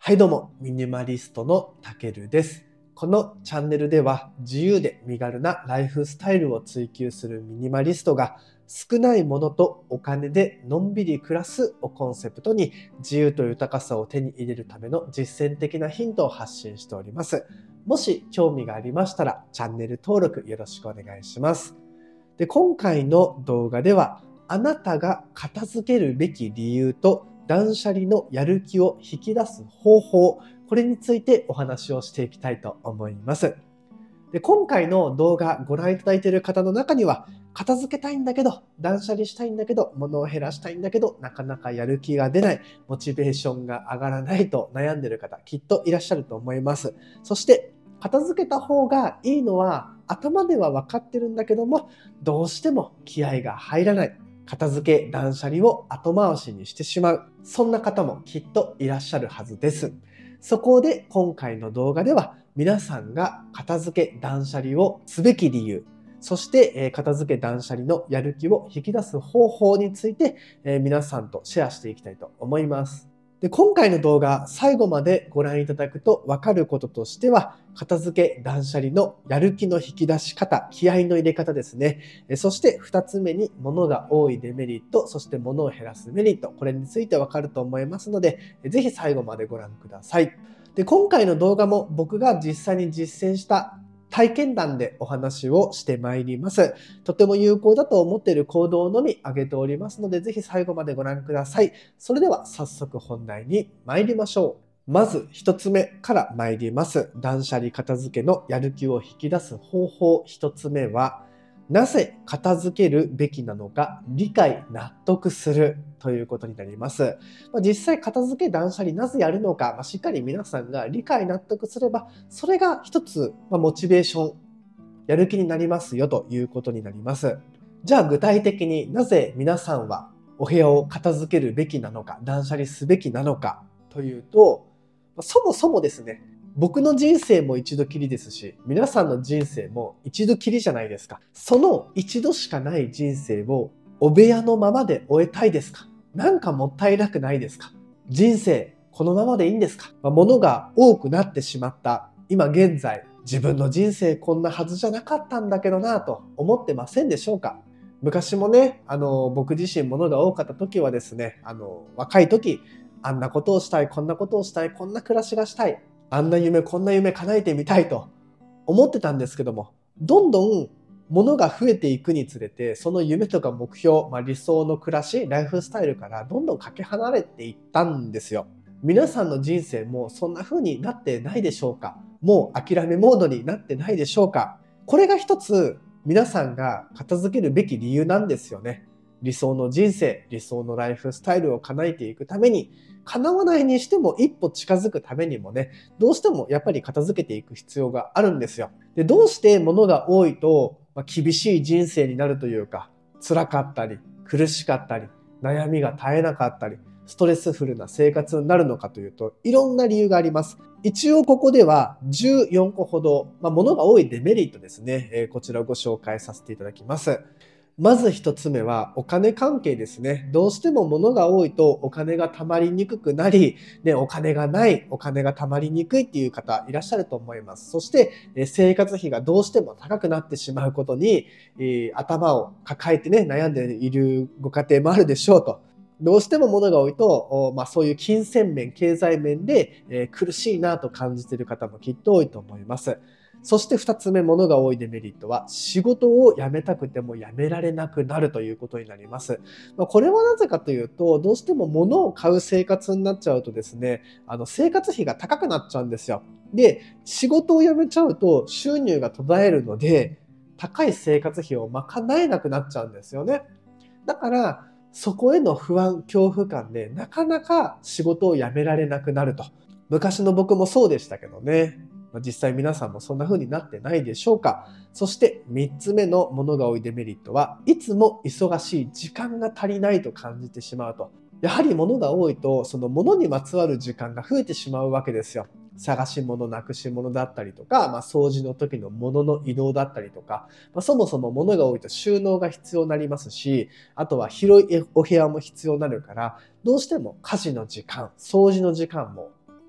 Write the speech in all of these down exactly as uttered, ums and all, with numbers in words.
はいどうも、ミニマリストのたけるです。このチャンネルでは自由で身軽なライフスタイルを追求するミニマリストが少ないものとお金でのんびり暮らすをコンセプトに自由と豊かさを手に入れるための実践的なヒントを発信しております。もし興味がありましたらチャンネル登録よろしくお願いします。で、今回の動画ではあなたが片付けるべき理由と断捨離のやる気を引き出す方法、これについてお話をしていきたいと思います。で、今回の動画ご覧いただいている方の中には、片付けたいんだけど、断捨離したいんだけど、物を減らしたいんだけど、なかなかやる気が出ない、モチベーションが上がらないと悩んでいる方、きっといらっしゃると思います。そして、片付けた方がいいのは、頭では分かってるんだけども、どうしても気合が入らない。片付け、断捨離を後回しにしてしまう。そんな方もきっといらっしゃるはずです。そこで今回の動画では皆さんが片付け、断捨離をすべき理由、そして片付け、断捨離のやる気を引き出す方法について皆さんとシェアしていきたいと思います。で、今回の動画最後までご覧いただくと分かることとしては、片付け断捨離のやる気の引き出し方、気合の入れ方ですね。そしてふたつめに物が多いデメリット、そして物を減らすメリット、これについて分かると思いますので、ぜひ最後までご覧ください。で、今回の動画も僕が実際に実践した体験談でお話をしてまいります。とても有効だと思っている行動のみ挙げておりますので、ぜひ最後までご覧ください。それでは早速本題に参りましょう。まず一つ目から参ります。断捨離片付けのやる気を引き出す方法一つ目は、なぜ片付けるべきなのか理解納得するということになります。まあ、実際片付け断捨離なぜやるのか、まあ、しっかり皆さんが理解納得すれば、それが一つ、まあ、モチベーション、やる気になりますよということになります。じゃあ具体的になぜ皆さんはお部屋を片付けるべきなのか、断捨離すべきなのかというと、そもそもですね、僕の人生も一度きりですし、皆さんの人生も一度きりじゃないですか。その一度しかない人生をお部屋のままで終えたいですか？なんかもったいなくないですか？人生このままでいいんですか？まあ、物が多くなってしまった今現在、自分の人生こんなはずじゃなかったんだけどなぁと思ってませんでしょうか？昔もね、あの、僕自身物が多かった時はですね、あの、若い時、あんなことをしたい、こんなことをしたい、こんな暮らしがしたい、あんな夢、こんな夢叶えてみたいと思ってたんですけども、どんどん物が増えていくにつれて、その夢とか目標、まあ、理想の暮らし、ライフスタイルからどんどんかけ離れていったんですよ。皆さんの人生もそんな風になってないでしょうか？もう諦めモードになってないでしょうか？これが一つ皆さんが片付けるべき理由なんですよね。理想の人生、理想のライフスタイルを叶えていくために、叶わないにしても一歩近づくためにもね、どうしてもやっぱり片付けていく必要があるんですよ。で、どうして物が多いと、まあ、厳しい人生になるというか、辛かったり、苦しかったり、悩みが絶えなかったり、ストレスフルな生活になるのかというと、いろんな理由があります。一応ここではじゅうよんこほど、まあ、物が多いデメリットですね、えー、こちらをご紹介させていただきます。まず一つ目はお金関係ですね。どうしても物が多いとお金が貯まりにくくなり、ね、お金がない、お金が貯まりにくいっていう方いらっしゃると思います。そして生活費がどうしても高くなってしまうことに、えー、頭を抱えてね、悩んでいるご家庭もあるでしょうと。どうしても物が多いと、まあ、そういう金銭面、経済面で、えー、苦しいなと感じている方もきっと多いと思います。そして二つ目、物が多いデメリットは、仕事を辞めたくても辞められなくなるということになります。まあ、これはなぜかというと、どうしても物を買う生活になっちゃうとですね、あの生活費が高くなっちゃうんですよ。で、仕事を辞めちゃうと収入が途絶えるので、高い生活費を賄えなくなっちゃうんですよね。だから、そこへの不安、恐怖感で、なかなか仕事を辞められなくなると。昔の僕もそうでしたけどね。実際皆さんもそんな風になってないでしょうか。そしてみっつめの物が多いデメリットは、いつも忙しい、時間が足りないと感じてしまうと。やはり物が多いと、その物にまつわる時間が増えてしまうわけですよ。探し物、なくし物だったりとか、まあ、掃除の時の物の移動だったりとか、まあ、そもそも物が多いと収納が必要になりますし、あとは広いお部屋も必要になるから、どうしても家事の時間、掃除の時間も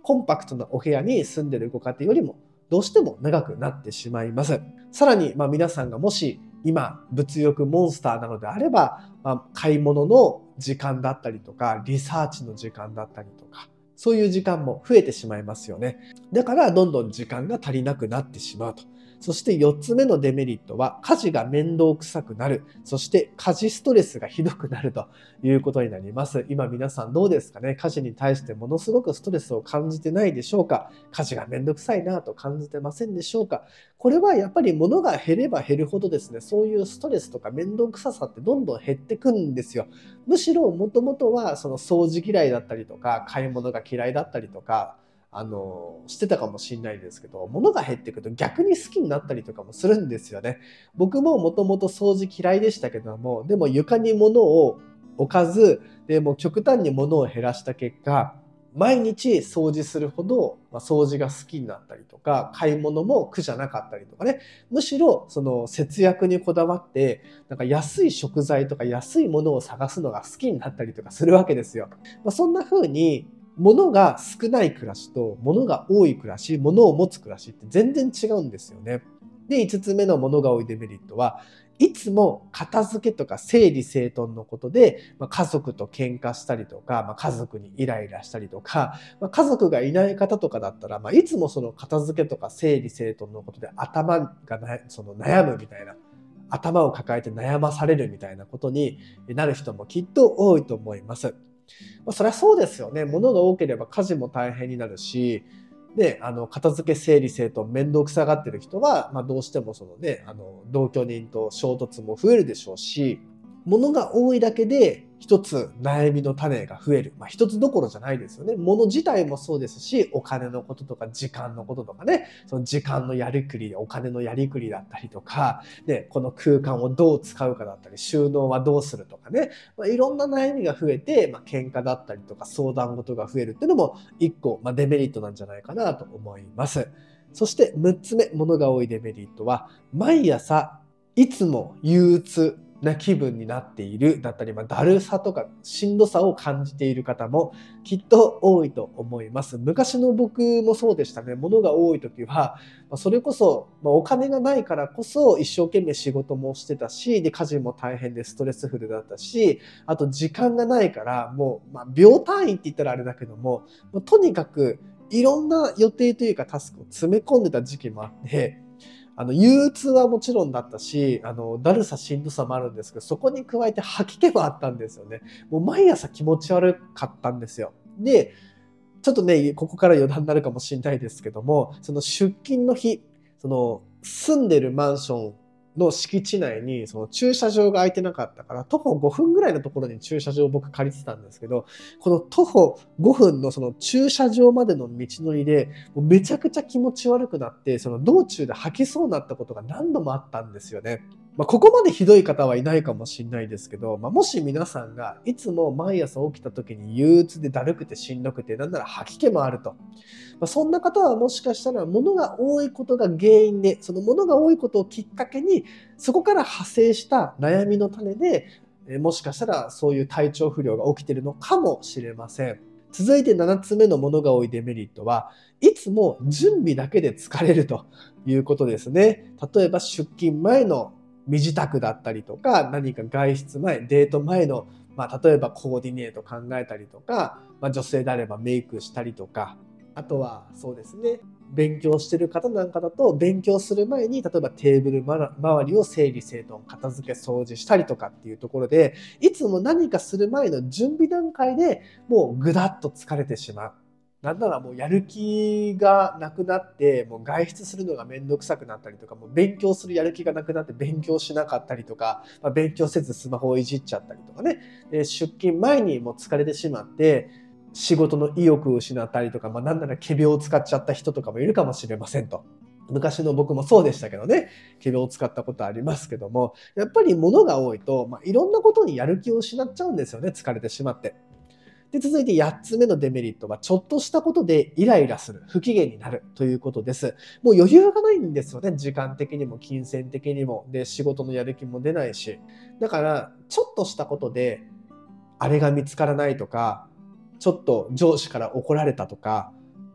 コンパクトなお部屋に住んでるご家庭よりもどうしても長くなってしまいます。さらに、まあ、皆さんがもし今物欲モンスターなのであれば、まあ、買い物の時間だったりとかリサーチの時間だったりとか、そういう時間も増えてしまいますよね。だからどんどん時間が足りなくなってしまうと。そしてよっつめのデメリットは、家事が面倒くさくなる。そして家事ストレスがひどくなるということになります。今皆さんどうですかね。家事に対してものすごくストレスを感じてないでしょうか。家事が面倒くさいなと感じてませんでしょうか。これはやっぱり物が減れば減るほどですね、そういうストレスとか面倒くささってどんどん減ってくんですよ。むしろもともとはその掃除嫌いだったりとか、買い物が嫌いだったりとか、あの、してたかもしれないですけど、物が減ってくると逆に好きになったりとかもするんですよね。僕ももともと掃除嫌いでしたけども、でも床に物を置かず、でも極端に物を減らした結果、毎日掃除するほど、まあ、掃除が好きになったりとか、買い物も苦じゃなかったりとかね。むしろ、その節約にこだわって、なんか安い食材とか安いものを探すのが好きになったりとかするわけですよ。まあ、そんな風に、物が少ない暮らしと物が多い暮らし、物を持つ暮らしって全然違うんですよね。で、いつつめの物が多いデメリットは、いつも片付けとか整理整頓のことで、まあ、家族と喧嘩したりとか、まあ、家族にイライラしたりとか、まあ、家族がいない方とかだったら、まあ、いつもその片付けとか整理整頓のことで頭がなその悩むみたいな、頭を抱えて悩まされるみたいなことになる人もきっと多いと思います。まあ、そりゃそうですよね。物が多ければ家事も大変になるし、で、あの、片付け整理整頓面倒くさがってる人は、まあ、どうしてもそのね、あの、同居人と衝突も増えるでしょうし、物が多いだけで一つ悩みの種が増える。まあ、一つどころじゃないですよね。物自体もそうですし、お金のこととか時間のこととかね、その時間のやりくり、お金のやりくりだったりとか、ね、この空間をどう使うかだったり、収納はどうするとかね、まあ、いろんな悩みが増えて、まあ、喧嘩だったりとか相談事が増えるっていうのも一個、まあ、デメリットなんじゃないかなと思います。そしてむっつめ、物が多いデメリットは、毎朝いつも憂鬱な気分になっているだったり、まあ、だるさとかしんどさを感じている方もきっと多いと思います。昔の僕もそうでしたね。物が多い時は、まあ、それこそ、まあ、お金がないからこそ一生懸命仕事もしてたし、で、家事も大変でストレスフルだったし、あと時間がないからもう、まあ、秒単位って言ったらあれだけども、もうとにかくいろんな予定というかタスクを詰め込んでた時期もあって、あの、憂鬱はもちろんだったし、あの、だるさしんどさもあるんですけど、そこに加えて吐き気もあったんですよね。もう毎朝気持ち悪かったんですよ。で、ちょっとね、ここから余談になるかもしれないですけども、その出勤の日、その住んでるマンションの敷地内にその駐車場が空いてなかったから、徒歩ごふんぐらいのところに駐車場を僕借りてたんですけど、この徒歩ごふんのその駐車場までの道のりで、もうめちゃくちゃ気持ち悪くなって、その道中で吐きそうになったことが何度もあったんですよね。まあ、ここまでひどい方はいないかもしれないですけど、まあ、もし皆さんがいつも毎朝起きた時に憂鬱でだるくてしんどくて、なんなら吐き気もあると。まあ、そんな方はもしかしたら物が多いことが原因で、その物が多いことをきっかけに、そこから派生した悩みの種で、えもしかしたらそういう体調不良が起きているのかもしれません。続いてななつめの物が多いデメリットは、いつも準備だけで疲れるということですね。例えば出勤前の身支度だったりとか、何か外出前、デート前の、まあ、例えばコーディネート考えたりとか、まあ、女性であればメイクしたりとか、あとはそうですね、勉強してる方なんかだと、勉強する前に、例えばテーブル周りを整理整頓、片付け掃除したりとかっていうところで、いつも何かする前の準備段階でもうぐだっと疲れてしまう。なんならもうやる気がなくなって、もう外出するのがめんどくさくなったりとか、もう勉強するやる気がなくなって勉強しなかったりとか、まあ、勉強せずスマホをいじっちゃったりとかね、で出勤前にもう疲れてしまって、仕事の意欲を失ったりとか、まあ、なんなら仮病を使っちゃった人とかもいるかもしれませんと。昔の僕もそうでしたけどね、仮病を使ったことありますけども、やっぱり物が多いと、まあ、いろんなことにやる気を失っちゃうんですよね、疲れてしまって。で、続いてやっつめのデメリットは、ちょっとしたことでイライラする、不機嫌になるということです。もう余裕がないんですよね、時間的にも金銭的にも。で、仕事のやる気も出ないし。だから、ちょっとしたことで、あれが見つからないとか、ちょっと上司から怒られたとか、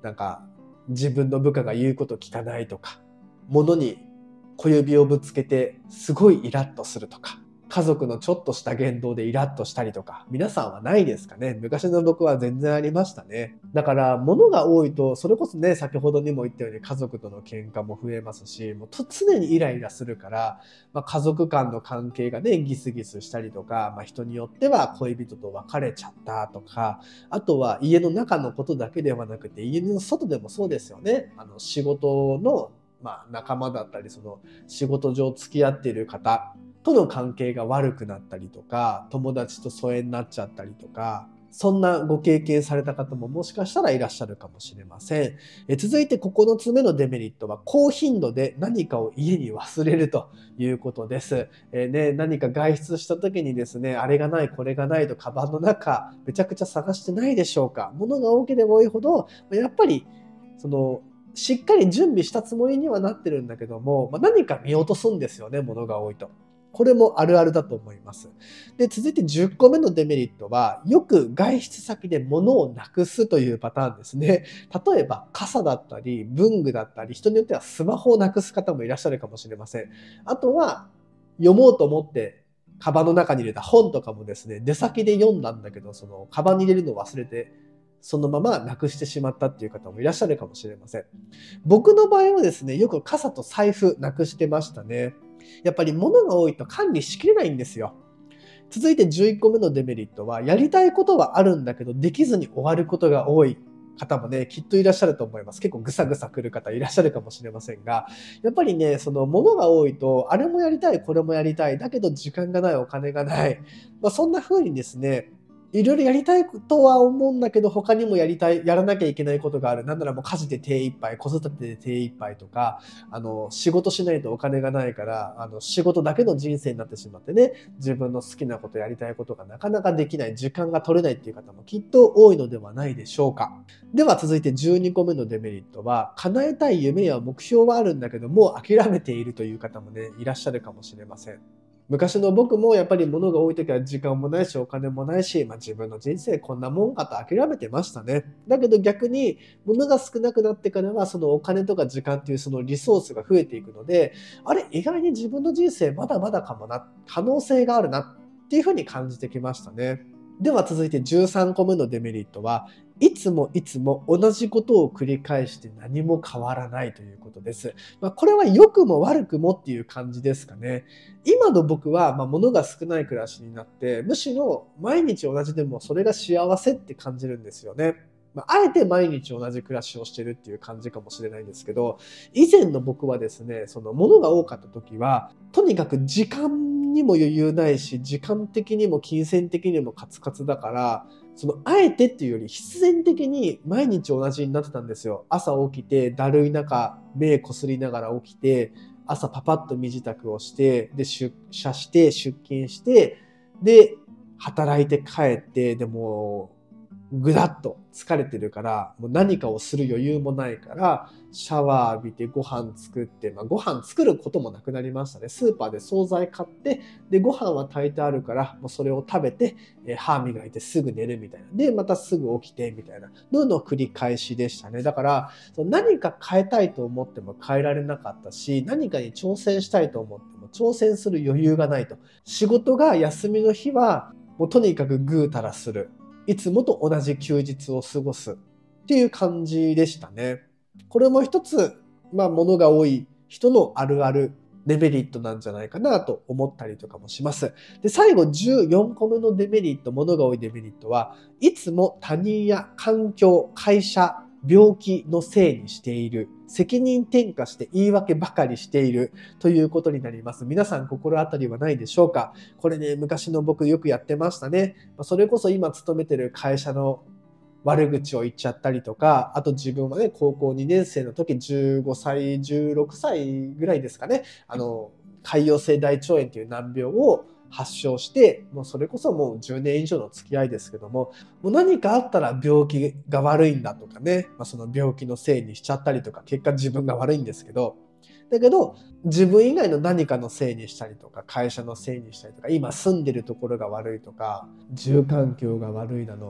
なんか自分の部下が言うこと聞かないとか、物に小指をぶつけてすごいイラッとするとか、家族のちょっとした言動でイラッとしたりとか、皆さんはないですかね。昔の僕は全然ありましたね。だから物が多いと、それこそね、先ほどにも言ったように家族との喧嘩も増えますし、もう常にイライラするから、まあ、家族間の関係がね、ギスギスしたりとか、まあ、人によっては恋人と別れちゃったとか、あとは家の中のことだけではなくて、家の外でもそうですよね。あの仕事のまあ仲間だったり、その仕事上付き合っている方との関係が悪くなったりとか、友達と疎遠になっちゃったりとか、そんなご経験された方ももしかしたらいらっしゃるかもしれません。え続いてここのつめのデメリットは、高頻度で何かを家に忘れるということです。えーね、何か外出した時にですね、あれがない、これがないとカバンの中、めちゃくちゃ探してないでしょうか。物が多ければ多いほど、やっぱり、その、しっかり準備したつもりにはなってるんだけども、まあ、何か見落とすんですよね、物が多いと。これもあるあるだと思います。で、続いてじゅっこめのデメリットは、よく外出先で物をなくすというパターンですね。例えば、傘だったり、文具だったり、人によってはスマホをなくす方もいらっしゃるかもしれません。あとは、読もうと思って、カバンの中に入れた本とかもですね、出先で読んだんだけど、その、カバンに入れるのを忘れて、そのままなくしてしまったっていう方もいらっしゃるかもしれません。僕の場合はですね、よく傘と財布なくしてましたね。やっぱり物が多いと管理しきれないんですよ。続いてじゅういっこめのデメリットは、やりたいことはあるんだけど、できずに終わることが多い方もね、きっといらっしゃると思います。結構ぐさぐさ来る方いらっしゃるかもしれませんが、やっぱりね、その物が多いと、あれもやりたい、これもやりたい、だけど時間がない、お金がない。まあ、そんな風にですね、いろいろやりたいとは思うんだけど、他にもやりたい、やらなきゃいけないことがある。なんならもう家事で手一杯、子育てで手一杯とか、あの、仕事しないとお金がないから、あの、仕事だけの人生になってしまってね、自分の好きなこと、やりたいことがなかなかできない、時間が取れないっていう方もきっと多いのではないでしょうか。では続いてじゅうにこめのデメリットは、叶えたい夢や目標はあるんだけど、もう諦めているという方もね、いらっしゃるかもしれません。昔の僕もやっぱり物が多い時は時間もないしお金もないし、まあ、自分の人生こんなもんかと諦めてましたね。だけど逆に物が少なくなってからはそのお金とか時間っていうそのリソースが増えていくので、あれ意外に自分の人生まだまだかもな、可能性があるなっていうふうに感じてきましたね。では続いてじゅうさんこめのデメリットは、いつもいつも同じことを繰り返して何も変わらないということです。まあ、これは良くも悪くもっていう感じですかね。今の僕は、まあ、物が少ない暮らしになって、むしろ毎日同じでもそれが幸せって感じるんですよね。まあ、あえて毎日同じ暮らしをしてるっていう感じかもしれないんですけど、以前の僕はですね、その物が多かった時は、とにかく時間にも余裕ないし、時間的にも金銭的にもカツカツだから、そのあえてっていうより必然的に毎日同じになってたんですよ。朝起きて、だるい中、目こすりながら起きて、朝パパッと身支度をして、で、出社して、出勤して、で、働いて帰って、でも、ぐだっと疲れてるから、もう何かをする余裕もないから、シャワー浴びてご飯作って、まあ、ご飯作ることもなくなりましたね。スーパーで惣菜買って、で、ご飯は炊いてあるから、もうそれを食べて、えー歯磨いてすぐ寝るみたいな。で、またすぐ起きてみたいなのの繰り返しでしたね。だから、その何か変えたいと思っても変えられなかったし、何かに挑戦したいと思っても挑戦する余裕がないと。仕事が休みの日は、もうとにかくぐうたらする。いつもと同じ休日を過ごすっていう感じでしたね。これも一つ、まあ物が多い人のあるあるデメリットなんじゃないかなと思ったりとかもします。で、最後じゅうよんこめのデメリット、物が多いデメリットは、いつも他人や環境、会社、病気のせいにしている。責任転嫁して言い訳ばかりしているということになります。皆さん心当たりはないでしょうか？これね、昔の僕よくやってましたね。それこそ今勤めてる会社の悪口を言っちゃったりとか、あと自分はね、高校にねん生の時じゅうごさい、じゅうろくさいぐらいですかね、あの、潰瘍性大腸炎という難病を発症して、もうそれこそもうじゅうねん以上の付き合いですけども、もう何かあったら病気が悪いんだとかね、まあ、その病気のせいにしちゃったりとか、結果自分が悪いんですけど、だけど自分以外の何かのせいにしたりとか、会社のせいにしたりとか、今住んでるところが悪いとか、住環境が悪いなの、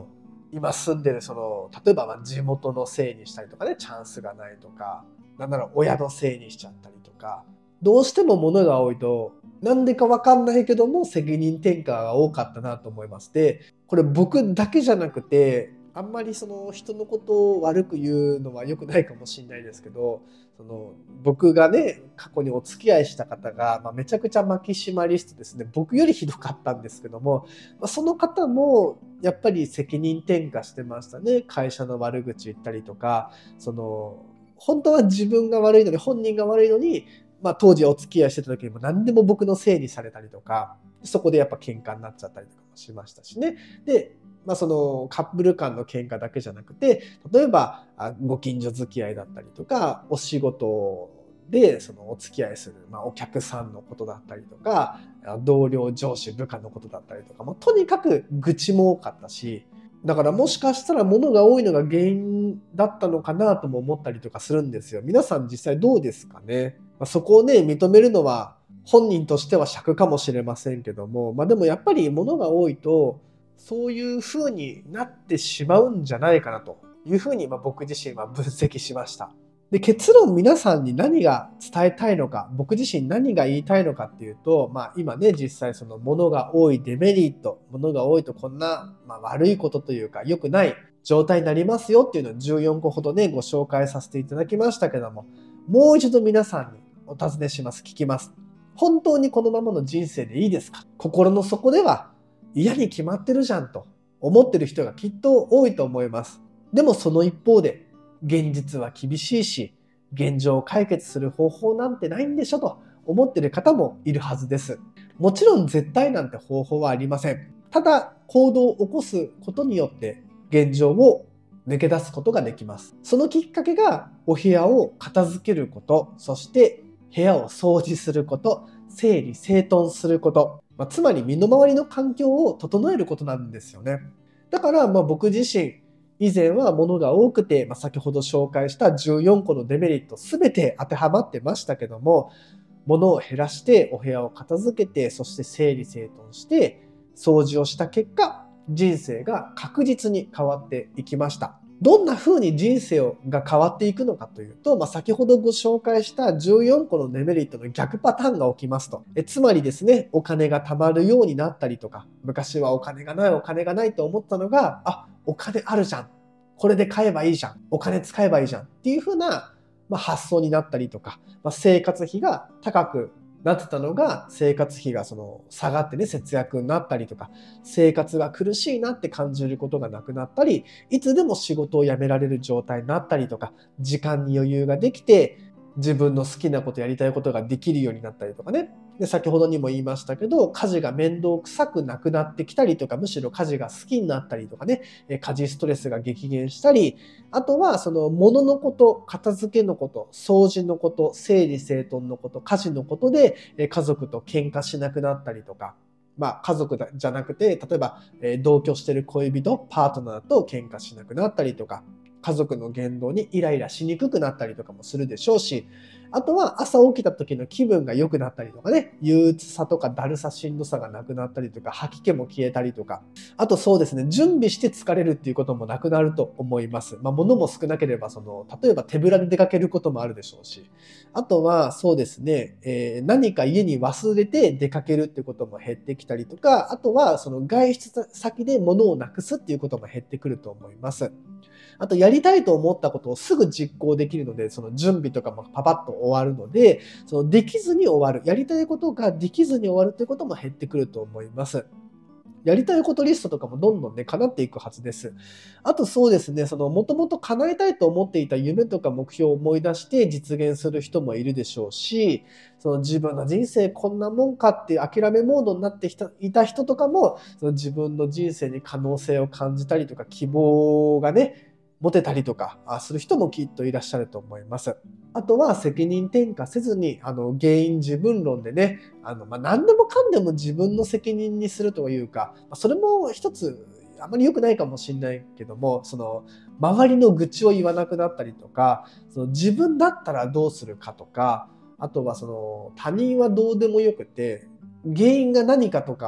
今住んでるその、例えばまあ地元のせいにしたりとかね、チャンスがないとか、なんなら親のせいにしちゃったりとか、どうしても物が多いと、なんでかわかんないけども責任転嫁が多かったなと思います。で、これ僕だけじゃなくて、あんまりその人のことを悪く言うのは良くないかもしれないですけど、その僕がね、過去にお付き合いした方が、まあ、めちゃくちゃマキシマリストですね。僕よりひどかったんですけども、まあ、その方もやっぱり責任転嫁してましたね。会社の悪口言ったりとか、その本当は自分が悪いのに、本人が悪いのに、まあ、当時お付き合いしてた時にも何でも僕のせいにされたりとか、そこでやっぱ喧嘩になっちゃったりとかもしましたしね。で、まあ、そのカップル間の喧嘩だけじゃなくて、例えばあご近所付き合いだったりとか、お仕事でそのお付き合いする、まあ、お客さんのことだったりとか、同僚、上司、部下のことだったりとか、もうとにかく愚痴も多かったし、だからもしかしたら物が多いのが原因だったのかなとも思ったりとかするんですよ。皆さん実際どうですかね。まあ、そこをね、認めるのは本人としては尺かもしれませんけども、まあでもやっぱり物が多いと、そういう風になってしまうんじゃないかなという風にまあ僕自身は分析しました。で、結論皆さんに何が伝えたいのか、僕自身何が言いたいのかっていうと、まあ今ね、実際その物が多いデメリット、物が多いとこんな、まあ、悪いことというか良くない状態になりますよっていうのをじゅうよんこほどね、ご紹介させていただきましたけども、もう一度皆さんにお尋ねします。聞きます。本当にこのままの人生でいいですか？心の底では嫌に決まってるじゃんと思ってる人がきっと多いと思います。でもその一方で、現実は厳しいし、現状を解決する方法なんてないんでしょと思ってる方もいるはずです。もちろん絶対なんて方法はありません。ただ行動を起こすことによって現状を抜け出すことができます。そのきっかけがお部屋を片付けること、そして部屋を掃除すること、整理整頓すること、まあ、つまり身の回りの環境を整えることなんですよね。だからまあ僕自身、以前は物が多くて、まあ、先ほど紹介したじゅうよんこのデメリット全て当てはまってましたけども、物を減らしてお部屋を片付けて、そして整理整頓して掃除をした結果、人生が確実に変わっていきました。どんな風に人生が変わっていくのかというと、まあ、先ほどご紹介したじゅうよんこのデメリットの逆パターンが起きますと。えつまりですね、お金が貯まるようになったりとか、昔はお金がないお金がないと思ったのが、あ、お金あるじゃん。これで買えばいいじゃん。お金使えばいいじゃん。っていう風な、まあ、発想になったりとか、まあ、生活費が高くなってたのが、生活費がその下がってね、節約になったりとか、生活が苦しいなって感じることがなくなったり、いつでも仕事を辞められる状態になったりとか、時間に余裕ができて、自分の好きなことやりたいことができるようになったりとかね。で、先ほどにも言いましたけど、家事が面倒くさくなくなってきたりとか、むしろ家事が好きになったりとかね、家事ストレスが激減したり、あとはその物のこと、片付けのこと、掃除のこと、整理整頓のこと、家事のことで家族と喧嘩しなくなったりとか、まあ家族じゃなくて、例えば同居してる恋人、パートナーと喧嘩しなくなったりとか、家族の言動にイライラしにくくなったりとかもするでしょうし、あとは朝起きた時の気分が良くなったりとかね、憂鬱さとかだるさしんどさがなくなったりとか、吐き気も消えたりとか、あとそうですね、準備して疲れるっていうこともなくなると思います。まあ物も少なければ、その、例えば手ぶらで出かけることもあるでしょうし、あとはそうですね、えー、何か家に忘れて出かけるっていうことも減ってきたりとか、あとはその外出先で物をなくすっていうことも減ってくると思います。あとやりたいと思ったことをすぐ実行できるので、その準備とかもパパッと終わるので、そのできずに終わる、やりたいことができずに終わるということも減ってくると思います。やりたいことリストとかもどんどんね、叶っていくはずです。あとそうですね、そのもともと叶えたいと思っていた夢とか目標を思い出して実現する人もいるでしょうし、その自分の人生こんなもんかって諦めモードになっていた人とかも、その自分の人生に可能性を感じたりとか希望がね、持てたりとかする人もきっといらっしゃると思います。あとは責任転嫁せずに、あの原因自分論でね、あの、まあ、何でもかんでも自分の責任にするというか、それも一つあまり良くないかもしれないけども、その周りの愚痴を言わなくなったりとか、その自分だったらどうするかとか、あとはその他人はどうでもよくて、原因が何かとか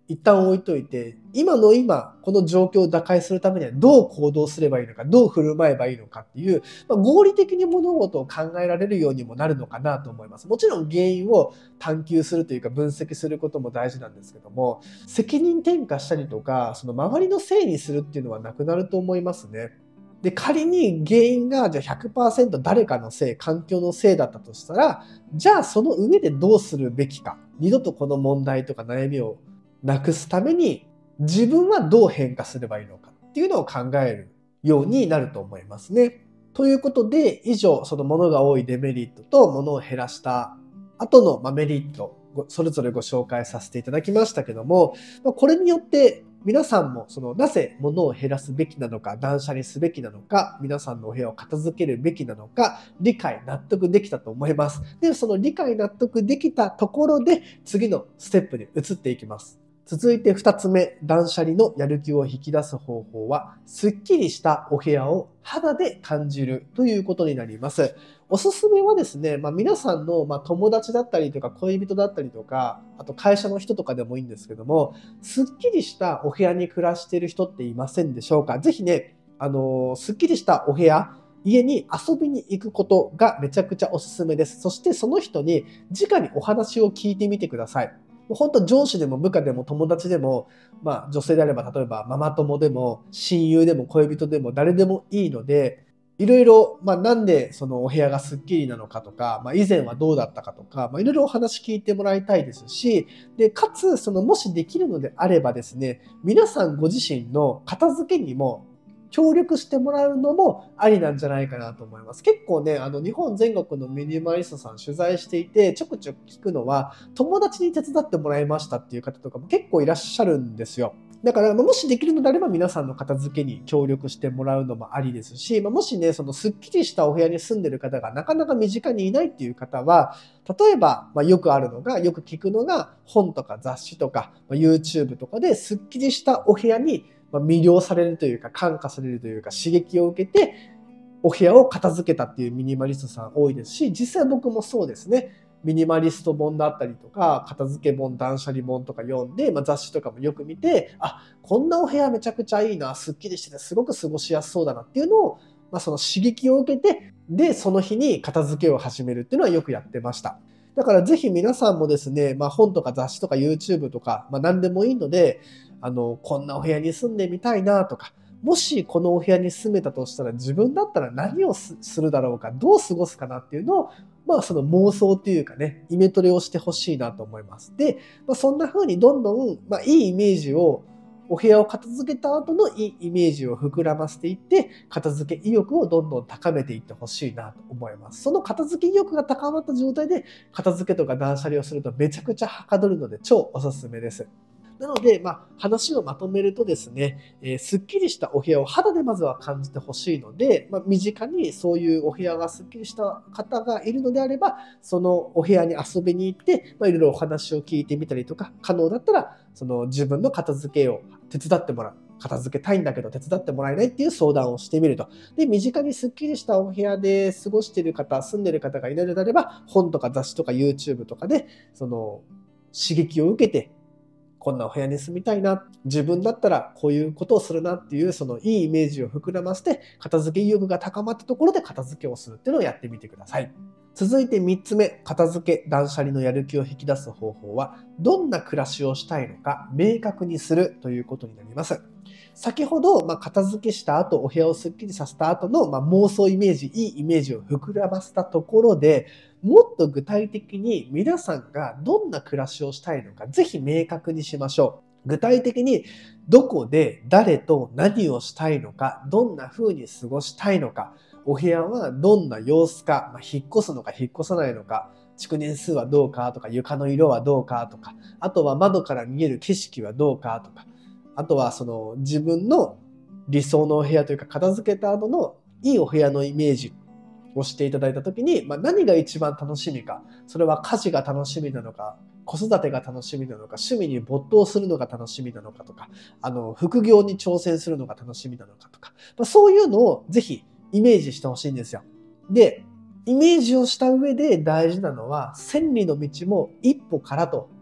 一旦置いといて、今の今、この状況を打開するためにはどう行動すればいいのか、どう振る舞えばいいのかっていう、まあ、合理的に物事を考えられるようにもなるのかなと思います。もちろん原因を探求するというか分析することも大事なんですけども、責任転嫁したりとか、その周りのせいにするっていうのはなくなると思いますね。で、仮に原因がじゃあ ひゃくパーセント 誰かのせい、環境のせいだったとしたら、じゃあその上でどうするべきか。二度とこの問題とか悩みをなくすために自分はどう変化すればいいのかっていうのを考えるようになると思いますね。ということで、以上、その物が多いデメリットと物を減らした後のメリット、それぞれご紹介させていただきましたけども、これによって皆さんもそのなぜ物を減らすべきなのか、断捨離すべきなのか、皆さんのお部屋を片付けるべきなのか、理解、納得できたと思います。で、その理解、納得できたところで次のステップに移っていきます。続いてふたつめ、断捨離のやる気を引き出す方法は、すっきりしたお部屋を肌で感じるということになります。おすすめはですね、まあ、皆さんの、まあ、友達だったりとか恋人だったりとか、あと会社の人とかでもいいんですけども、すっきりしたお部屋に暮らしている人っていませんでしょうか？ぜひね、あのー、すっきりしたお部屋、家に遊びに行くことがめちゃくちゃおすすめです。そしてその人に直にお話を聞いてみてください。もう本当上司でも部下でも友達でも、まあ女性であれば例えばママ友でも親友でも恋人でも誰でもいいので、いろいろ、まあなんでそのお部屋がスッキリなのかとか、まあ以前はどうだったかとか、まあいろいろお話聞いてもらいたいですし、で、かつそのもしできるのであればですね、皆さんご自身の片付けにも協力してもらうのもありなんじゃないかなと思います。結構ね、あの日本全国のミニマリストさん取材していて、ちょくちょく聞くのは、友達に手伝ってもらいましたっていう方とかも結構いらっしゃるんですよ。だから、もしできるのであれば皆さんの片付けに協力してもらうのもありですし、もしね、そのスッキリしたお部屋に住んでる方がなかなか身近にいないっていう方は、例えば、まあ、よくあるのが、よく聞くのが本とか雑誌とか、まあ、YouTube とかでスッキリしたお部屋に魅了されるというか、感化されるというか、刺激を受けて、お部屋を片付けたっていうミニマリストさん多いですし、実際僕もそうですね。ミニマリスト本だったりとか、片付け本、断捨離本とか読んで、まあ、雑誌とかもよく見て、あ、こんなお部屋めちゃくちゃいいな、すっきりしててすごく過ごしやすそうだなっていうのを、まあ、その刺激を受けて、で、その日に片付けを始めるっていうのはよくやってました。だからぜひ皆さんもですね、まあ、本とか雑誌とか YouTube とか、まあ、何でもいいので、あの、こんなお部屋に住んでみたいなとか、もしこのお部屋に住めたとしたら自分だったら何をするだろうか、どう過ごすかなっていうのを、まあその妄想っていうかね、イメトレをしてほしいなと思います。で、まあ、そんな風にどんどん、まあ、いいイメージを、お部屋を片付けた後のいいイメージを膨らませていって、片付け意欲をどんどん高めていってほしいなと思います。その片付け意欲が高まった状態で片付けとか断捨離をするとめちゃくちゃはかどるので超おすすめです。なので、まあ、話をまとめるとですね、えー、すっきりしたお部屋を肌でまずは感じてほしいので、まあ、身近にそういうお部屋がすっきりした方がいるのであれば、そのお部屋に遊びに行って、まあ、いろいろお話を聞いてみたりとか、可能だったら、その自分の片付けを手伝ってもらう。片付けたいんだけど手伝ってもらえないっていう相談をしてみると。で、身近にすっきりしたお部屋で過ごしている方、住んでいる方がいないのであれば、本とか雑誌とか YouTube とかで、その刺激を受けて、こんなお部屋に住みたいな、自分だったらこういうことをするなっていうそのいいイメージを膨らませて片付け意欲が高まったところで片付けをするっていうのをやってみてください。続いてみっつめ、片付け、断捨離のやる気を引き出す方法は、どんな暮らしをしたいのか明確にするということになります。先ほど、まあ、片付けした後、お部屋をすっきりさせた後の、まあ、妄想イメージ、いいイメージを膨らませたところで、もっと具体的に皆さんがどんな暮らしをしたいのか、ぜひ明確にしましょう。具体的にどこで誰と何をしたいのか、どんな風に過ごしたいのか、お部屋はどんな様子か、まあ、引っ越すのか引っ越さないのか、築年数はどうかとか、床の色はどうかとか、あとは窓から見える景色はどうかとか、あとはその自分の理想のお部屋というか片付けた後のいいお部屋のイメージをしていただいたときに、まあ、何が一番楽しみか、それは家事が楽しみなのか、子育てが楽しみなのか、趣味に没頭するのが楽しみなのかとか、あの副業に挑戦するのが楽しみなのかとか、まあ、そういうのをぜひイメージしてほしいんですよ。で、イメージをした上で大事なのは千里の道も一歩からと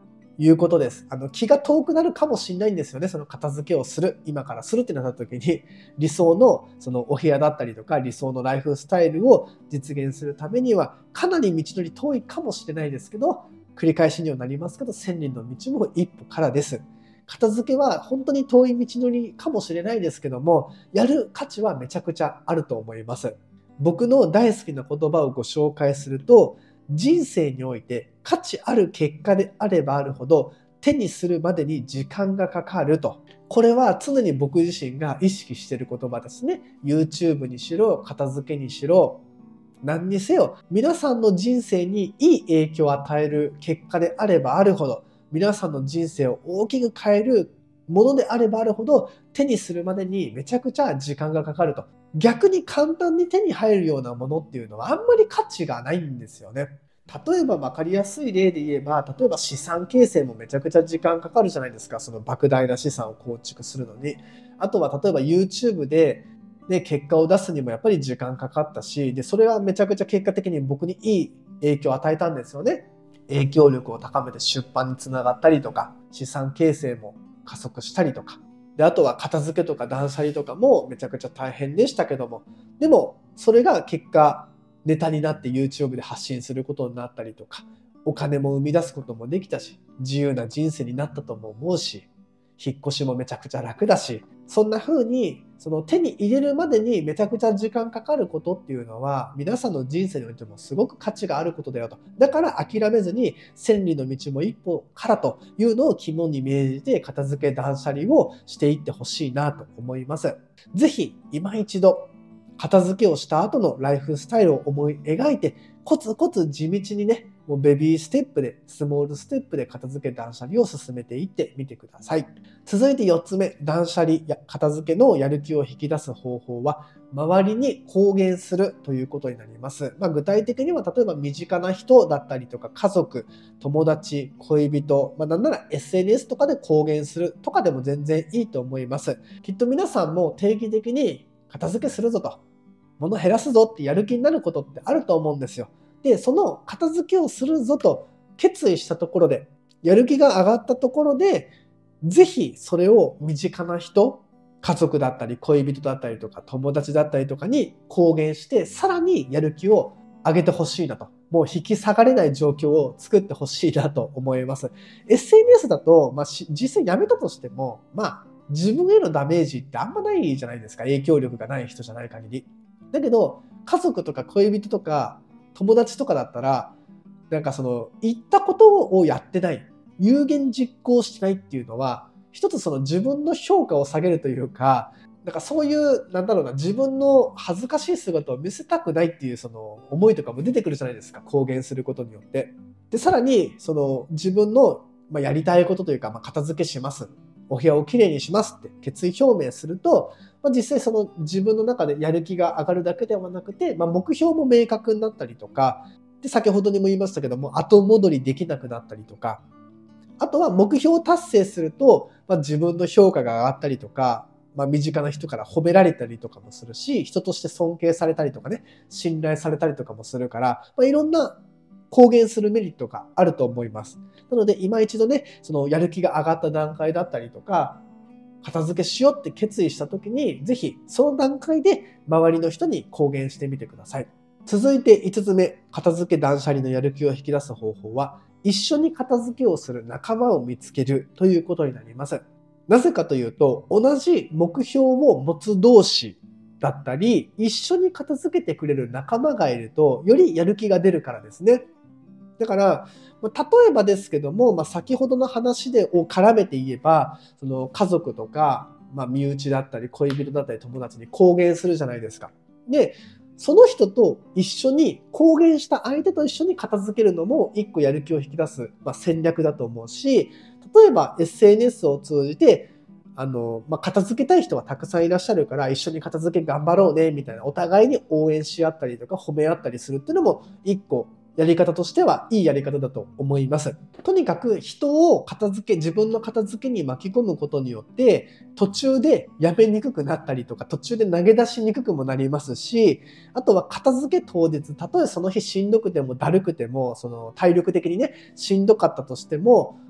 いうことです。あの、気が遠くなるかもしれないんですよね。その片付けをする、今からするってなった時に、理想のそのお部屋だったりとか、理想のライフスタイルを実現するためには、かなり道のり遠いかもしれないですけど、繰り返しにはなりますけど、千里の道も一歩からです。片付けは本当に遠い道のりかもしれないですけども、やる価値はめちゃくちゃあると思います。僕の大好きな言葉をご紹介すると、人生において価値ある結果であればあるほど、手にするまでに時間がかかると。これは常に僕自身が意識している言葉ですね。YouTube にしろ、片付けにしろ、何にせよ、皆さんの人生にいい影響を与える結果であればあるほど、皆さんの人生を大きく変えるものであればあるほど、手にするまでにめちゃくちゃ時間がかかると。逆に簡単に手に入るようなものっていうのはあんまり価値がないんですよね。例えば分かりやすい例で言えば、例えば資産形成もめちゃくちゃ時間かかるじゃないですか。その莫大な資産を構築するのに。あとは例えば YouTube で、ね、結果を出すにもやっぱり時間かかったし、で、それはめちゃくちゃ結果的に僕にいい影響を与えたんですよね。影響力を高めて出版につながったりとか、資産形成も加速したりとか。で、あとは片付けとか断捨離とかもめちゃくちゃ大変でしたけども、でもそれが結果ネタになって YouTube で発信することになったりとか、お金も生み出すこともできたし、自由な人生になったとも思うし、引っ越しもめちゃくちゃ楽だし、そんな風にその手に入れるまでにめちゃくちゃ時間かかることっていうのは皆さんの人生においてもすごく価値があることだよと。だから諦めずに千里の道も一歩からというのを肝に銘じて片付け断捨離をしていってほしいなと思います。ぜひ今一度片付けをした後のライフスタイルを思い描いてコツコツ地道にね、もうベビーステップで、スモールステップで片付け断捨離を進めていってみてください。続いてよっつめ、断捨離や片付けのやる気を引き出す方法は、周りに公言するということになります。まあ、具体的には、例えば身近な人だったりとか、家族、友達、恋人、まあ、なんなら エスエヌエス とかで公言するとかでも全然いいと思います。きっと皆さんも定期的に片付けするぞと、物減らすぞってやる気になることってあると思うんですよ。で、その片付けをするぞと決意したところで、やる気が上がったところで、ぜひそれを身近な人、家族だったり恋人だったりとか友達だったりとかに公言して、さらにやる気を上げてほしいなと。もう引き下がれない状況を作ってほしいなと思います。エスエヌエス だと、まあ、実際やめたとしても、まあ、自分へのダメージってあんまないじゃないですか。影響力がない人じゃない限り。だけど、家族とか恋人とか友達とかだったら、なんかその、言ったことをやってない、有言実行してないっていうのは、一つその自分の評価を下げるというか、なんかそういう、なんだろうな、自分の恥ずかしい姿を見せたくないっていうその思いとかも出てくるじゃないですか、公言することによって。で、さらに、その自分の、まあ、やりたいことというか、まあ、片付けします。お部屋をきれいにしますって決意表明すると、まあ、実際その自分の中でやる気が上がるだけではなくて、まあ、目標も明確になったりとか、で、先ほどにも言いましたけども、後戻りできなくなったりとか、あとは目標を達成すると、まあ、自分の評価が上がったりとか、まあ、身近な人から褒められたりとかもするし、人として尊敬されたりとかね、信頼されたりとかもするから、まあ、いろんな公言するメリットがあると思います。なので、今一度ね、そのやる気が上がった段階だったりとか、片付けしようって決意した時に、ぜひその段階で周りの人に公言してみてください。続いていつつめ、片付け断捨離のやる気を引き出す方法は、一緒に片付けをする仲間を見つけるということになります。なぜかというと、同じ目標を持つ同士だったり、一緒に片付けてくれる仲間がいると、よりやる気が出るからですね。だから、例えばですけども、まあ、先ほどの話でを絡めて言えば、その家族とか、まあ、身内だったり恋人だったり友達に公言するじゃないですか。で、その人と一緒に公言した相手と一緒に片付けるのも一個やる気を引き出す、まあ、戦略だと思うし、例えば エスエヌエス を通じてあの、まあ、片付けたい人がたくさんいらっしゃるから一緒に片付け頑張ろうねみたいな、お互いに応援し合ったりとか褒め合ったりするっていうのも一個やり方としてはいいやり方だと思います。とにかく人を片付け、自分の片付けに巻き込むことによって、途中でやめにくくなったりとか、途中で投げ出しにくくもなりますし、あとは片付け当日、たとえその日しんどくてもだるくても、その体力的にね、しんどかったとしても、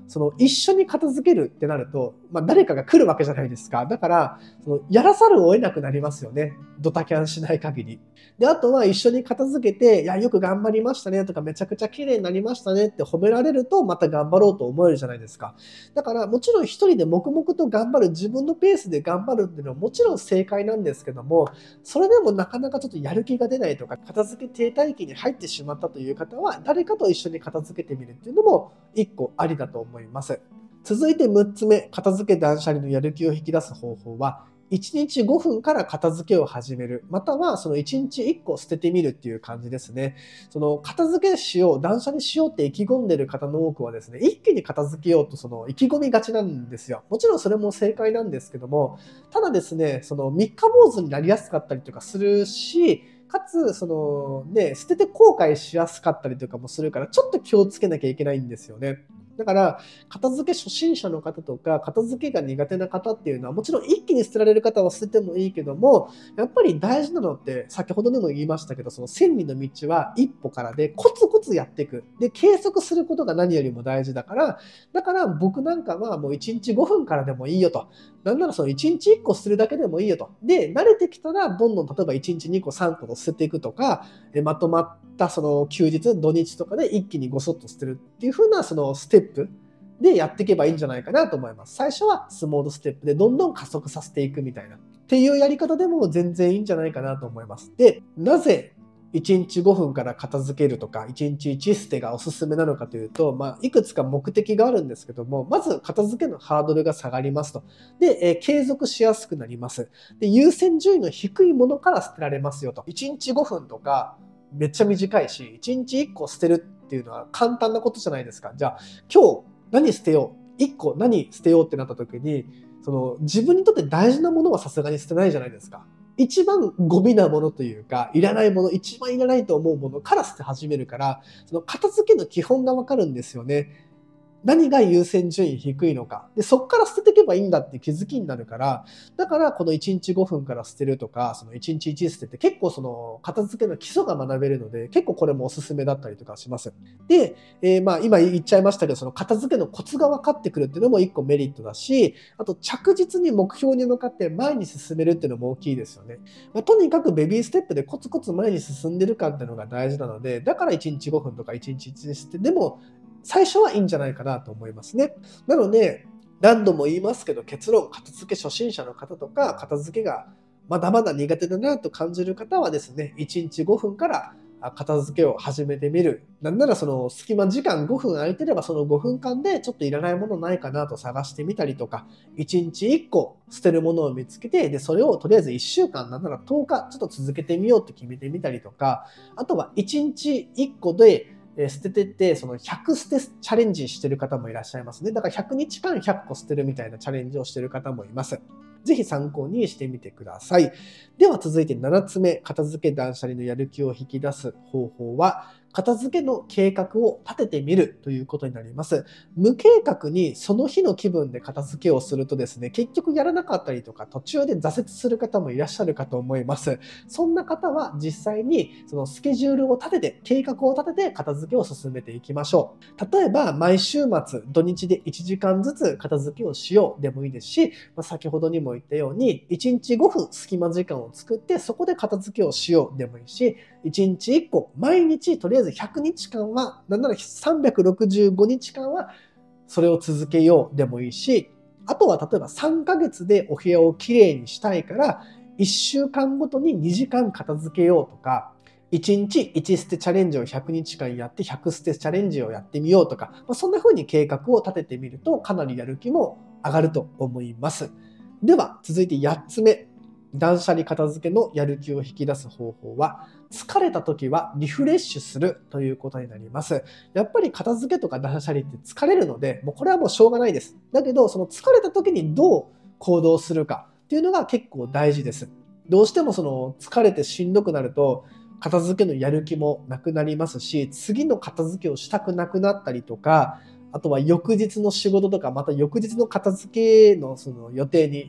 その一緒に片付けるってなると、まあ、誰かが来るわけじゃないですか。だから、そのやらざるを得なくなりますよね。ドタキャンしない限り。で、あとは一緒に片付けて、いや、よく頑張りましたねとか、めちゃくちゃ綺麗になりましたねって褒められると、また頑張ろうと思えるじゃないですか。だから、もちろん一人で黙々と頑張る、自分のペースで頑張るっていうのはもちろん正解なんですけども、それでもなかなかちょっとやる気が出ないとか、片付け停滞期に入ってしまったという方は、誰かと一緒に片付けてみるっていうのも一個ありだと思います。続いてむっつめ、片付け断捨離のやる気を引き出す方法は、いちにちごふんから片付けを始める。またはそのいちにちいっこ捨ててみるっていう感じですね。その片付けしよう、断捨離しようって意気込んでる方の多くはですね、一気に片付けようとその意気込みがちなんですよ。もちろんそれも正解なんですけども、ただですね、その三日坊主になりやすかったりとかするし、かつ、そのね、捨てて後悔しやすかったりとかもするから、ちょっと気をつけなきゃいけないんですよね。だから、片付け初心者の方とか、片付けが苦手な方っていうのは、もちろん一気に捨てられる方は捨ててもいいけども、やっぱり大事なのって、先ほどでも言いましたけど、その千里の道は一歩からで、コツコツやっていく。で、継続することが何よりも大事だから、だから僕なんかはもういちにちごふんからでもいいよと。なんならそのいちにちいっこ捨てるだけでもいいよと。で、慣れてきたら、どんどん例えばいちにちにこさんこと捨てていくとか、まとまったその休日、土日とかで一気にごそっと捨てるっていう風なそのステップでやっていけばいいんじゃないかなと思います。最初はスモールステップでどんどん加速させていくみたいな。っていうやり方でも全然いいんじゃないかなと思います。で、なぜいちにちごふんから片付けるとか、いちにちいち捨てがおすすめなのかというと、まあ、いくつか目的があるんですけども、まず片付けのハードルが下がりますと。で、えー継続しやすくなります。で、優先順位の低いものから捨てられますよと。いちにちごふんとか、めっちゃ短いし、いちにちいっこ捨てるっていうのは簡単なことじゃないですか。じゃあ、今日何捨てよう、いっこ何捨てようってなった時に、その自分にとって大事なものはさすがに捨てないじゃないですか。一番ゴミなものというか、いらないもの、一番いらないと思うものから捨て始めるから、その片付けの基本がわかるんですよね。何が優先順位低いのか。で、そっから捨てていけばいいんだって気づきになるから、だからこのいちにちごふんから捨てるとか、そのいちにちいち捨てって結構その片付けの基礎が学べるので、結構これもおすすめだったりとかします。で、えーまあ今言っちゃいましたけど、その片付けのコツが分かってくるっていうのも一個メリットだし、あと着実に目標に向かって前に進めるっていうのも大きいですよね。まあ、とにかくベビーステップでコツコツ前に進んでるかっていうのが大事なので、だからいちにちごふんとかいちにちいち捨てでも、最初はいいんじゃないかなと思いますね。なので、何度も言いますけど、結論、片付け初心者の方とか、片付けがまだまだ苦手だなと感じる方はですね、いちにちごふんから片付けを始めてみる。なんならその隙間時間ごふん空いてれば、そのごふんかんでちょっといらないものないかなと探してみたりとか、いちにちいっこ捨てるものを見つけて、で、それをとりあえずいっしゅうかん、なんならとおかちょっと続けてみようって決めてみたりとか、あとはいちにちいっこで捨ててって、そのひゃく捨てチャレンジしてる方もいらっしゃいますね。だからひゃくにちかんひゃっこ捨てるみたいなチャレンジをしてる方もいます。ぜひ参考にしてみてください。では続いてななつめ、片付け断捨離のやる気を引き出す方法は、片付けの計画を立ててみるということになります。無計画にその日の気分で片付けをするとですね、結局やらなかったりとか途中で挫折する方もいらっしゃるかと思います。そんな方は実際にそのスケジュールを立てて、計画を立てて片付けを進めていきましょう。例えば毎週末、土日でいちじかんずつ片付けをしようでもいいですし、まあ、先ほどにも言ったようにいちにちごふん隙間時間を作ってそこで片付けをしようでもいいし、いちにちいっこ毎日とりあえずひゃくにちかんは、なんならさんびゃくろくじゅうごにちかんはそれを続けようでもいいし、あとは例えばさんかげつでお部屋をきれいにしたいからいっしゅうかんごとににじかん片付けようとか、いちにちいち捨てチャレンジをひゃくにちかんやってひゃく捨てチャレンジをやってみようとか、まあ、そんな風に計画を立ててみるとかなりやる気も上がると思います。では続いてやっつめ。断捨離片付けのやる気を引き出す方法は、疲れた時はリフレッシュするということになります。やっぱり片付けとか断捨離って疲れるので、もうこれはもうしょうがないです。だけど、その疲れた時にどう行動するかっていうのが結構大事です。どうしてもその疲れてしんどくなると、片付けのやる気もなくなりますし、次の片付けをしたくなくなったりとか、あとは翌日の仕事とか、また翌日の片付けのその予定に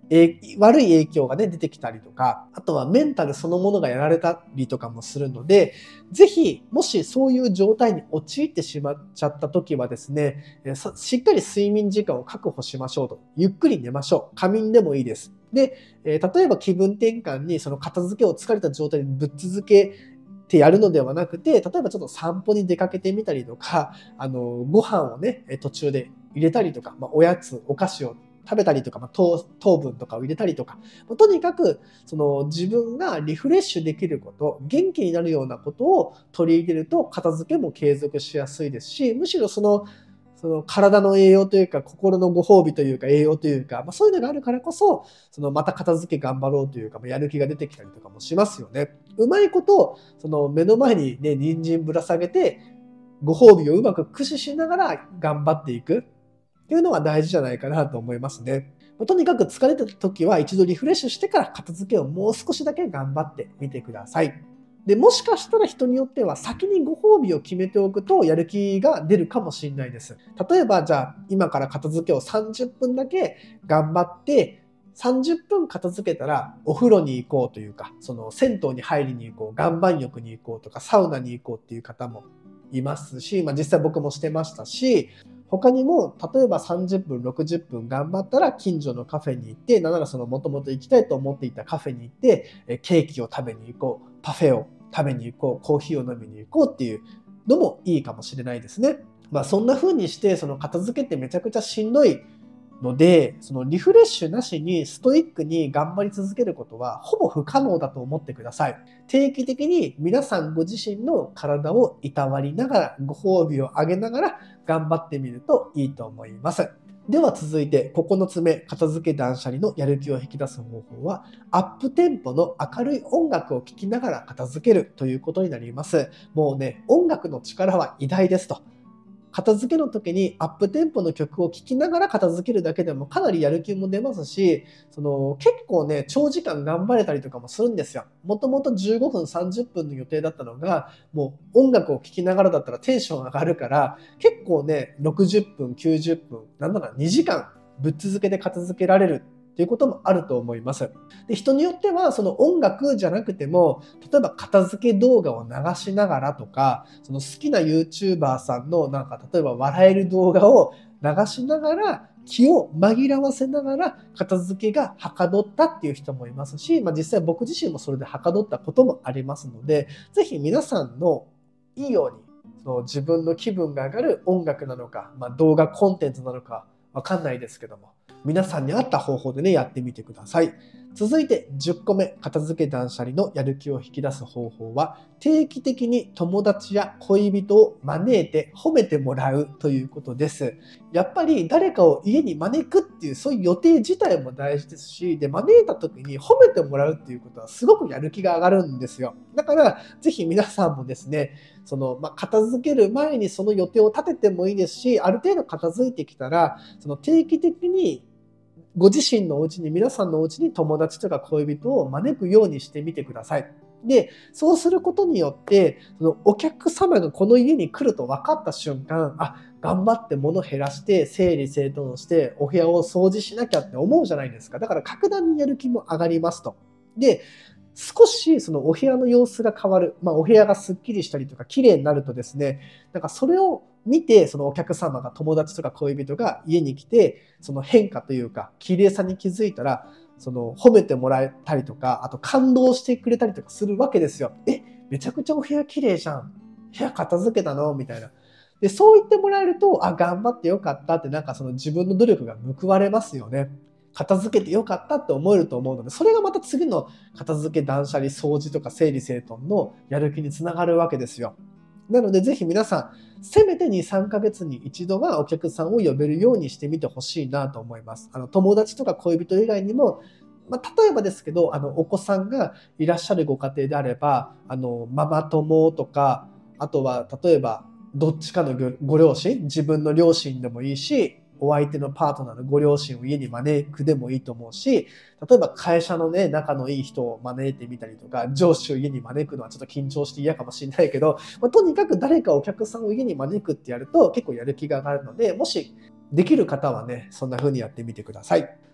え悪い影響がね、出てきたりとか、あとはメンタルそのものがやられたりとかもするので、ぜひ、もしそういう状態に陥ってしまっちゃった時はですね、えしっかり睡眠時間を確保しましょうと。ゆっくり寝ましょう。仮眠でもいいです。で、えー、例えば気分転換にその片付けを疲れた状態にぶっ続けてやるのではなくて、例えばちょっと散歩に出かけてみたりとか、あの、ご飯をね、途中で入れたりとか、まあ、おやつ、お菓子を食べたりとか、まあ、糖糖分とかを入れたりとか、まあ、とにかくその自分がリフレッシュできること、元気になるようなことを取り入れると片付けも継続しやすいですし、むしろそのその体の栄養というか、心のご褒美というか、栄養というか、まあ、そういうのがあるからこそ、そのまた片付け頑張ろうというか、まあ、やる気が出てきたりとかもしますよね。うまいこと、その目の前にね、人参ぶら下げて、ご褒美をうまく駆使しながら頑張っていくっていうのが大事じゃないかなと思いますね。とにかく疲れた時は一度リフレッシュしてから片付けをもう少しだけ頑張ってみてください。で、もしかしたら人によっては先にご褒美を決めておくとやる気が出るかもしれないです。例えばじゃあ今から片付けをさんじゅっぷんだけ頑張ってさんじゅっぷん片付けたらお風呂に行こうというか、その銭湯に入りに行こう、岩盤浴に行こうとかサウナに行こうっていう方もいますし、まあ実際僕もしてましたし、他にも例えばさんじゅっぷん、ろくじゅっぷん頑張ったら近所のカフェに行って、なんならそのもともと行きたいと思っていたカフェに行って、ケーキを食べに行こう、パフェを食べに行こう、コーヒーを飲みに行こうっていうのもいいかもしれないですね。まあそんな風にしてその片付けってめちゃくちゃしんどいので、そのリフレッシュなしにストイックに頑張り続けることはほぼ不可能だと思ってください。定期的に皆さんご自身の体をいたわりながら、ご褒美をあげながら頑張ってみるといいと思います。では続いてここのつめ、片付け断捨離のやる気を引き出す方法は、アップテンポの明るい音楽を聴きながら片付けるということになります。もうね、音楽の力は偉大ですと。片付けの時にアップテンポの曲を聴きながら片付けるだけでもかなりやる気も出ますし、その結構ね、長時間頑張れたりとかもするんですよ。もともとじゅうごふん、さんじゅっぷんの予定だったのが、もう音楽を聴きながらだったらテンション上がるから、結構ね、ろくじゅっぷん、きゅうじゅっぷん、なんならにじかんぶっ続けて片付けられるっていうこともあると思います。で、人によってはその音楽じゃなくても、例えば片付け動画を流しながらとか、その好きな YouTuber さんのなんか例えば笑える動画を流しながら、気を紛らわせながら片付けがはかどったっていう人もいますし、まあ、実際僕自身もそれではかどったこともありますので、ぜひ皆さんのいいようにその自分の気分が上がる音楽なのか、まあ、動画コンテンツなのかわかんないですけども、皆さんに合った方法でね、やってみてください。続いてじゅっこめ、片付け断捨離のやる気を引き出す方法は、定期的に友達や恋人を招いて褒めてもらうということです。やっぱり誰かを家に招くっていうそういう予定自体も大事ですし、で、招いた時に褒めてもらうっていうことはすごくやる気が上がるんですよ。だから、ぜひ皆さんもですね、その、まあ、片付ける前にその予定を立ててもいいですし、ある程度片付いてきたら、その定期的にご自身のお家に、皆さんのお家に友達とか恋人を招くようにしてみてください。で、そうすることによって、そのお客様がこの家に来ると分かった瞬間、あ、頑張って物減らして、整理整頓して、お部屋を掃除しなきゃって思うじゃないですか。だから格段にやる気も上がりますと。で、少しそのお部屋の様子が変わる。まあ、お部屋がすっきりしたりとか綺麗になるとですね、なんかそれを見て、そのお客様が友達とか恋人が家に来て、その変化というか、綺麗さに気づいたら、その褒めてもらえたりとか、あと感動してくれたりとかするわけですよ。え、めちゃくちゃお部屋綺麗じゃん。部屋片付けたのみたいな。で、そう言ってもらえると、あ、頑張ってよかったって、なんかその自分の努力が報われますよね。片付けてよかったって思えると思うので、それがまた次の片付け、断捨離、掃除とか整理整頓のやる気につながるわけですよ。なのでぜひ皆さん、せめてに、さんかげつに一度はお客さんを呼べるようにしてみてほしいなと思います。あの友達とか恋人以外にも、まあ、例えばですけど、あのお子さんがいらっしゃるご家庭であれば、あのママ友とか、あとは例えばどっちかのご両親、自分の両親でもいいし、お相手のパートナーのご両親を家に招くでもいいと思うし、例えば会社のね、仲のいい人を招いてみたりとか、上司を家に招くのはちょっと緊張して嫌かもしれないけど、まあ、とにかく誰かお客さんを家に招くってやると結構やる気が上がるので、もしできる方はね、そんな風にやってみてください。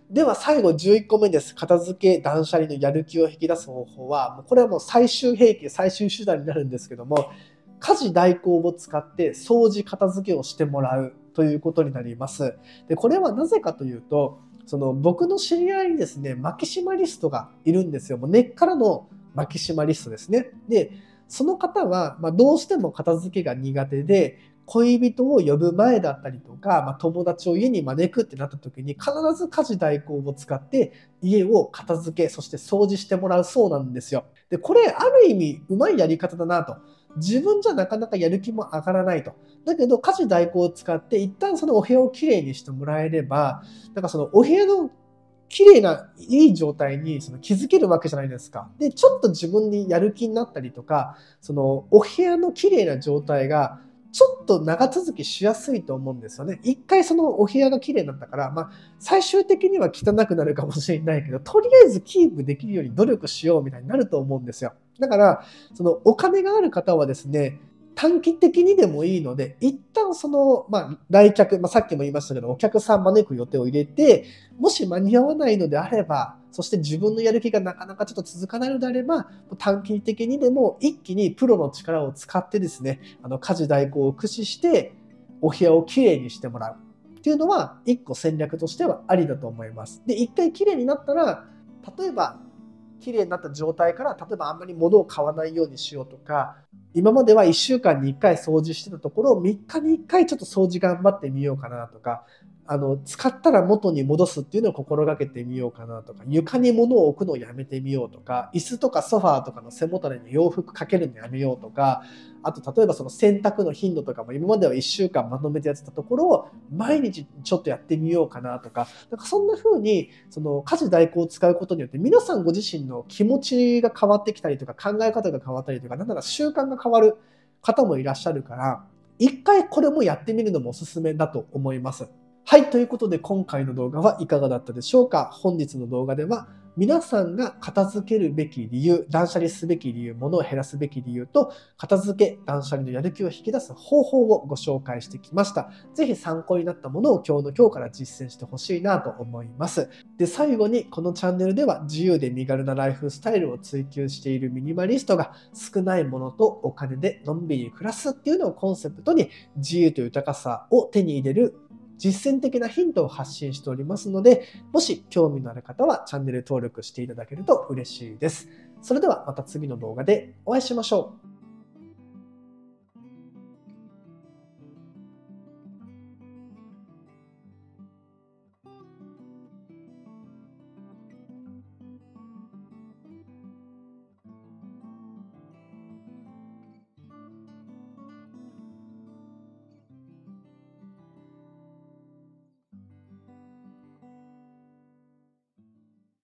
では最後じゅういっこめです。片付け断捨離のやる気を引き出す方法は、もうこれはもう最終兵器、最終手段になるんですけども、家事代行を使って掃除片付けをしてもらうということになります。で、これはなぜかというと、その僕の知り合いにですね、マキシマリストがいるんですよ。もう根っからのマキシマリストですね。で、その方は、まあ、どうしても片付けが苦手で、恋人を呼ぶ前だったりとか、まあ、友達を家に招くってなった時に必ず家事代行を使って家を片付け、そして掃除してもらうそうなんですよ。で、これある意味うまいやり方だなと。自分じゃなかなかやる気も上がらないと。だけど家事代行を使って一旦そのお部屋をきれいにしてもらえれば、なんかそのお部屋の綺麗ないい状態にその気づけるわけじゃないですか。で、ちょっと自分にやる気になったりとか、そのお部屋の綺麗な状態がちょっと長続きしやすいと思うんですよね。一回そのお部屋が綺麗になったから、まあ、最終的には汚くなるかもしれないけど、とりあえずキープできるように努力しようみたいになると思うんですよ。だから、そのお金がある方はですね、短期的にでもいいので、一旦その、まあ、来客、まあ、さっきも言いましたけど、お客さん招く予定を入れて、もし間に合わないのであれば、そして自分のやる気がなかなかちょっと続かないのであれば、短期的にでも一気にプロの力を使ってですね、あの家事代行を駆使して、お部屋をきれいにしてもらうっていうのは、一個戦略としてはありだと思います。で、一回きれいになったら、例えば、きれいになった状態から、例えばあんまり物を買わないようにしようとか、今まではいっしゅうかんにいっかい掃除してたところをみっかにいっかいちょっと掃除頑張ってみようかなとか、あの、使ったら元に戻すっていうのを心がけてみようかなとか、床に物を置くのをやめてみようとか、椅子とかソファーとかの背もたれに洋服かけるのやめようとか、あと例えばその洗濯の頻度とかも今まではいっしゅうかんまとめてやってたところを毎日ちょっとやってみようかなとか、なんかそんな風にその家事代行を使うことによって皆さんご自身の気持ちが変わってきたりとか考え方が変わったりとか、なんなら習慣が変わる方もいらっしゃるから、一回これもやってみるのもおすすめだと思います。はい、ということで今回の動画はいかがだったでしょうか。本日の動画では皆さんが片付けるべき理由、断捨離すべき理由、物を減らすべき理由と、片付け、断捨離のやる気を引き出す方法をご紹介してきました。ぜひ参考になったものを今日の今日から実践してほしいなと思います。で、最後にこのチャンネルでは自由で身軽なライフスタイルを追求しているミニマリストが少ないものとお金でのんびり暮らすっていうのをコンセプトに自由と豊かさを手に入れる実践的なヒントを発信しておりますので、もし興味のある方はチャンネル登録していただけると嬉しいです。それではまた次の動画でお会いしましょう。